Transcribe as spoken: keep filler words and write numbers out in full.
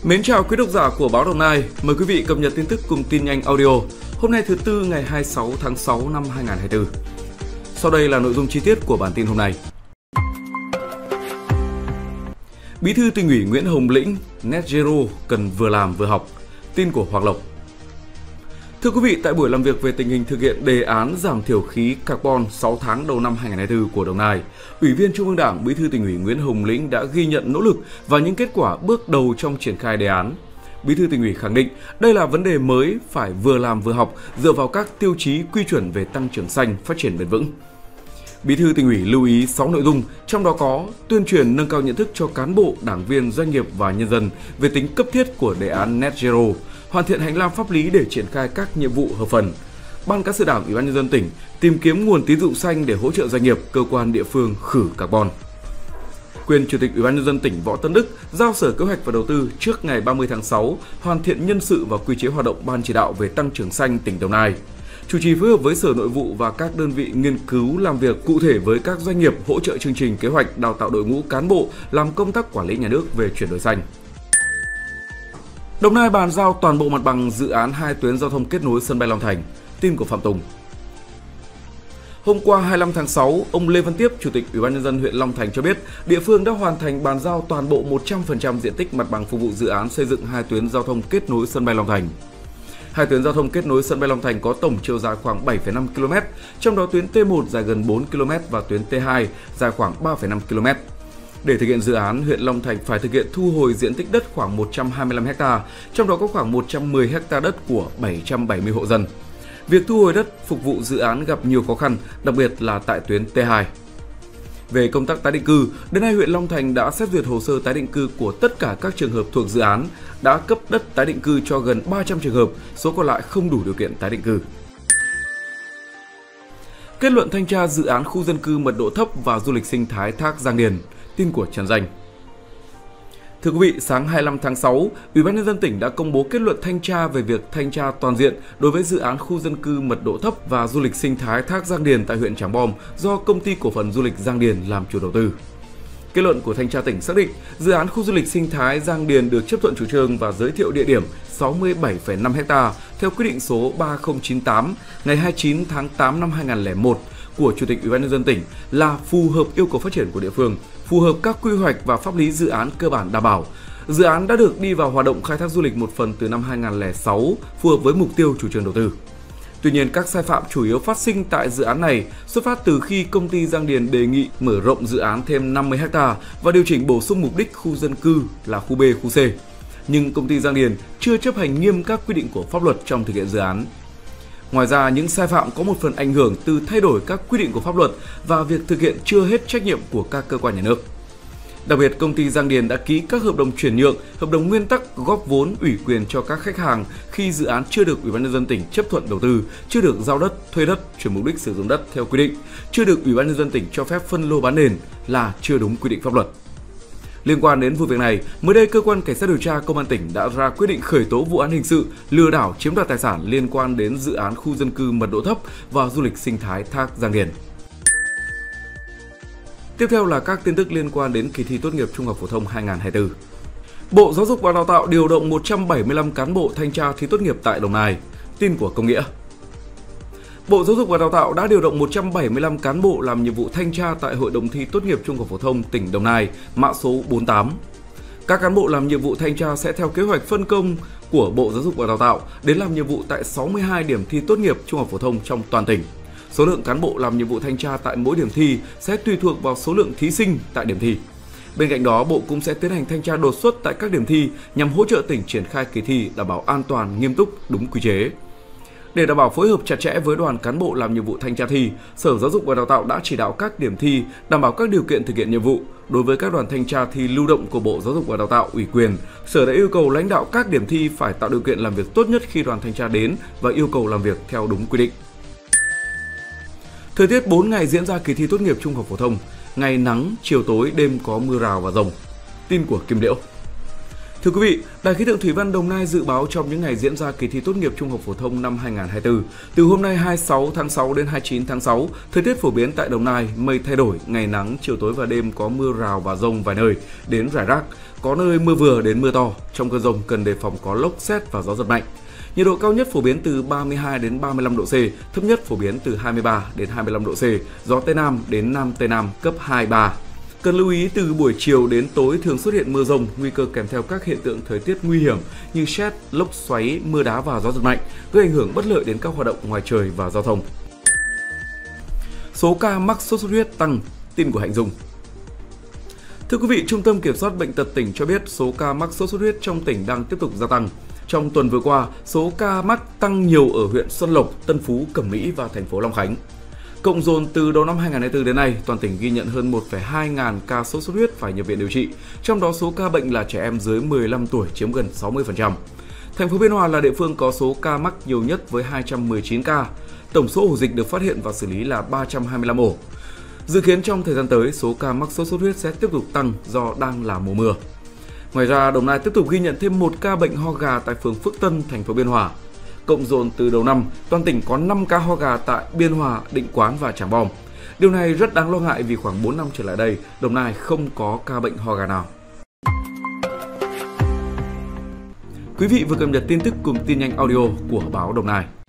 Mến chào quý độc giả của báo Đồng Nai, mời quý vị cập nhật tin tức cùng tin nhanh audio. Hôm nay thứ Tư ngày hai mươi sáu tháng sáu năm hai nghìn không trăm hai mươi tư. Sau đây là nội dung chi tiết của bản tin hôm nay. Bí thư Tỉnh ủy Nguyễn Hồng Lĩnh, Net Zero cần vừa làm vừa học. Tin của Hoàng Lộc. Thưa quý vị, tại buổi làm việc về tình hình thực hiện đề án giảm thiểu khí carbon sáu tháng đầu năm hai nghìn không trăm hai mươi tư của Đồng Nai, Ủy viên Trung ương Đảng, Bí thư Tỉnh ủy Nguyễn Hồng Lĩnh đã ghi nhận nỗ lực và những kết quả bước đầu trong triển khai đề án. Bí thư Tỉnh ủy khẳng định đây là vấn đề mới phải vừa làm vừa học, dựa vào các tiêu chí quy chuẩn về tăng trưởng xanh, phát triển bền vững. Bí thư Tỉnh ủy lưu ý sáu nội dung, trong đó có tuyên truyền nâng cao nhận thức cho cán bộ, đảng viên, doanh nghiệp và nhân dân về tính cấp thiết của đề án Net Zero, hoàn thiện hành lang pháp lý để triển khai các nhiệm vụ hợp phần. Ban Cán sự Đảng Ủy ban nhân dân tỉnh tìm kiếm nguồn tín dụng xanh để hỗ trợ doanh nghiệp, cơ quan địa phương khử carbon. Quyền Chủ tịch Ủy ban nhân dân tỉnh Võ Tấn Đức giao Sở Kế hoạch và Đầu tư trước ngày ba mươi tháng sáu hoàn thiện nhân sự và quy chế hoạt động Ban chỉ đạo về tăng trưởng xanh tỉnh Đồng Nai. Chủ trì phối hợp với Sở Nội vụ và các đơn vị nghiên cứu làm việc cụ thể với các doanh nghiệp hỗ trợ chương trình kế hoạch đào tạo đội ngũ cán bộ làm công tác quản lý nhà nước về chuyển đổi xanh. Đồng Nai bàn giao toàn bộ mặt bằng dự án hai tuyến giao thông kết nối sân bay Long Thành. Tin của Phạm Tùng. Hôm qua hai mươi lăm tháng sáu, ông Lê Văn Tiếp, Chủ tịch Ủy ban nhân dân huyện Long Thành cho biết, địa phương đã hoàn thành bàn giao toàn bộ một trăm phần trăm diện tích mặt bằng phục vụ dự án xây dựng hai tuyến giao thông kết nối sân bay Long Thành. Hai tuyến giao thông kết nối sân bay Long Thành có tổng chiều dài khoảng bảy phẩy năm ki lô mét, trong đó tuyến T một dài gần bốn ki lô mét và tuyến T hai dài khoảng ba phẩy năm ki lô mét. Để thực hiện dự án, huyện Long Thành phải thực hiện thu hồi diện tích đất khoảng một trăm hai mươi lăm ha, trong đó có khoảng một trăm mười ha đất của bảy trăm bảy mươi hộ dân. Việc thu hồi đất phục vụ dự án gặp nhiều khó khăn, đặc biệt là tại tuyến T hai. Về công tác tái định cư, đến nay huyện Long Thành đã xét duyệt hồ sơ tái định cư của tất cả các trường hợp thuộc dự án, đã cấp đất tái định cư cho gần ba trăm trường hợp, số còn lại không đủ điều kiện tái định cư. Kết luận thanh tra dự án khu dân cư mật độ thấp và du lịch sinh thái Thác Giang Điền. Tin của Trần Danh. Thưa quý vị, sáng hai mươi lăm tháng sáu, Ủy ban nhân dân tỉnh đã công bố kết luận thanh tra về việc thanh tra toàn diện đối với dự án khu dân cư mật độ thấp và du lịch sinh thái Thác Giang Điền tại huyện Trảng Bom do Công ty Cổ phần Du lịch Giang Điền làm chủ đầu tư. Kết luận của thanh tra tỉnh xác định, dự án khu du lịch sinh thái Giang Điền được chấp thuận chủ trương và giới thiệu địa điểm sáu mươi bảy phẩy năm ha theo quyết định số ba không chín tám ngày hai mươi chín tháng tám năm hai nghìn không trăm lẻ một của Chủ tịch Ủy ban nhân dân tỉnh là phù hợp yêu cầu phát triển của địa phương, phù hợp các quy hoạch và pháp lý dự án cơ bản đảm bảo. Dự án đã được đi vào hoạt động khai thác du lịch một phần từ năm hai nghìn không trăm lẻ sáu, phù hợp với mục tiêu chủ trương đầu tư. Tuy nhiên, các sai phạm chủ yếu phát sinh tại dự án này xuất phát từ khi công ty Giang Điền đề nghị mở rộng dự án thêm năm mươi ha và điều chỉnh bổ sung mục đích khu dân cư là khu B, khu C. Nhưng công ty Giang Điền chưa chấp hành nghiêm các quy định của pháp luật trong thực hiện dự án. Ngoài ra, những sai phạm có một phần ảnh hưởng từ thay đổi các quy định của pháp luật và việc thực hiện chưa hết trách nhiệm của các cơ quan nhà nước. Đặc biệt, công ty Giang Điền đã ký các hợp đồng chuyển nhượng, hợp đồng nguyên tắc góp vốn ủy quyền cho các khách hàng khi dự án chưa được Ủy ban nhân dân tỉnh chấp thuận đầu tư, chưa được giao đất, thuê đất, chuyển mục đích sử dụng đất theo quy định, chưa được Ủy ban nhân dân tỉnh cho phép phân lô bán nền là chưa đúng quy định pháp luật. Liên quan đến vụ việc này, mới đây cơ quan cảnh sát điều tra Công an tỉnh đã ra quyết định khởi tố vụ án hình sự lừa đảo chiếm đoạt tài sản liên quan đến dự án khu dân cư mật độ thấp và du lịch sinh thái Thác Giang Điền. Tiếp theo là các tin tức liên quan đến kỳ thi tốt nghiệp trung học phổ thông hai nghìn không trăm hai mươi tư. Bộ Giáo dục và Đào tạo điều động một trăm bảy mươi lăm cán bộ thanh tra thi tốt nghiệp tại Đồng Nai. Tin của Công Nghĩa. Bộ Giáo dục và Đào tạo đã điều động một trăm bảy mươi lăm cán bộ làm nhiệm vụ thanh tra tại Hội đồng thi tốt nghiệp trung học phổ thông tỉnh Đồng Nai, mã số bốn mươi tám. Các cán bộ làm nhiệm vụ thanh tra sẽ theo kế hoạch phân công của Bộ Giáo dục và Đào tạo đến làm nhiệm vụ tại sáu mươi hai điểm thi tốt nghiệp trung học phổ thông trong toàn tỉnh. Số lượng cán bộ làm nhiệm vụ thanh tra tại mỗi điểm thi sẽ tùy thuộc vào số lượng thí sinh tại điểm thi. Bên cạnh đó, Bộ cũng sẽ tiến hành thanh tra đột xuất tại các điểm thi nhằm hỗ trợ tỉnh triển khai kỳ thi đảm bảo an toàn, nghiêm túc, đúng quy chế. Để đảm bảo phối hợp chặt chẽ với đoàn cán bộ làm nhiệm vụ thanh tra thi, Sở Giáo dục và Đào tạo đã chỉ đạo các điểm thi đảm bảo các điều kiện thực hiện nhiệm vụ. Đối với các đoàn thanh tra thi lưu động của Bộ Giáo dục và Đào tạo ủy quyền, Sở đã yêu cầu lãnh đạo các điểm thi phải tạo điều kiện làm việc tốt nhất khi đoàn thanh tra đến và yêu cầu làm việc theo đúng quy định. Thời tiết bốn ngày diễn ra kỳ thi tốt nghiệp trung học phổ thông, ngày nắng, chiều tối, đêm có mưa rào và dông. Tin của Kim Liễu. Thưa quý vị, Đài khí tượng thủy văn Đồng Nai dự báo trong những ngày diễn ra kỳ thi tốt nghiệp trung học phổ thông năm hai nghìn không trăm hai mươi tư, từ hôm nay hai mươi sáu tháng sáu đến hai mươi chín tháng sáu, thời tiết phổ biến tại Đồng Nai mây thay đổi, ngày nắng, chiều tối và đêm có mưa rào và dông vài nơi đến rải rác, có nơi mưa vừa đến mưa to. Trong cơn dông cần đề phòng có lốc sét và gió giật mạnh. Nhiệt độ cao nhất phổ biến từ ba mươi hai đến ba mươi lăm độ C, thấp nhất phổ biến từ hai mươi ba đến hai mươi lăm độ C, gió Tây Nam đến Nam Tây Nam cấp hai ba. Cần lưu ý từ buổi chiều đến tối thường xuất hiện mưa rông, nguy cơ kèm theo các hiện tượng thời tiết nguy hiểm như sét, lốc xoáy, mưa đá và gió giật mạnh, gây ảnh hưởng bất lợi đến các hoạt động ngoài trời và giao thông. Số ca mắc sốt xuất huyết tăng, tin của Hạnh Dung. Thưa quý vị, Trung tâm Kiểm soát Bệnh tật tỉnh cho biết số ca mắc sốt xuất huyết trong tỉnh đang tiếp tục gia tăng. Trong tuần vừa qua, số ca mắc tăng nhiều ở huyện Xuân Lộc, Tân Phú, Cẩm Mỹ và thành phố Long Khánh. Cộng dồn từ đầu năm hai nghìn không trăm hai mươi tư đến nay, toàn tỉnh ghi nhận hơn một phẩy hai ngàn ca sốt xuất huyết phải nhập viện điều trị, trong đó số ca bệnh là trẻ em dưới mười lăm tuổi chiếm gần sáu mươi phần trăm. Thành phố Biên Hòa là địa phương có số ca mắc nhiều nhất với hai trăm mười chín ca. Tổng số ổ dịch được phát hiện và xử lý là ba trăm hai mươi lăm ổ. Dự kiến trong thời gian tới, số ca mắc sốt xuất huyết sẽ tiếp tục tăng do đang là mùa mưa. Ngoài ra, Đồng Nai tiếp tục ghi nhận thêm một ca bệnh ho gà tại phường Phước Tân, thành phố Biên Hòa. Cộng dồn từ đầu năm, toàn tỉnh có năm ca ho gà tại Biên Hòa, Định Quán và Trảng Bom. Điều này rất đáng lo ngại vì khoảng bốn năm trở lại đây, Đồng Nai không có ca bệnh ho gà nào. Quý vị vừa cập nhật tin tức cùng tin nhanh audio của báo Đồng Nai.